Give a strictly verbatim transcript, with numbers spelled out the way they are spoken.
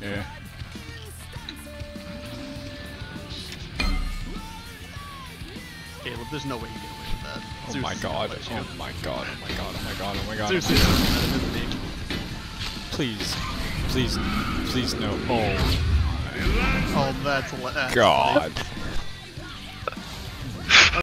here. Caleb, there's no way you get away with that. Oh Zeus my is god, gonna let you. oh my god, oh my god, oh my god, oh my god. Zeus is better than me. Please, please, please no. Oh. Oh, that's, that's God.